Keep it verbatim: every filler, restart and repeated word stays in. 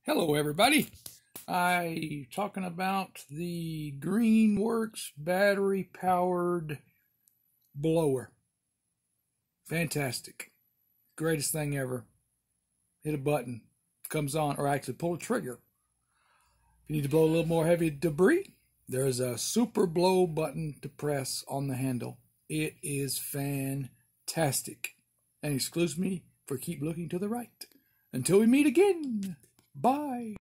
Hello everybody. I talking about the Greenworks battery powered blower. Fantastic. Greatest thing ever. Hit a button, comes on, or actually pull a trigger. If you need to blow a little more heavy debris, there's a super blow button to press on the handle. It is fantastic. And excuse me for keep looking to the right. Until we meet again. Bye.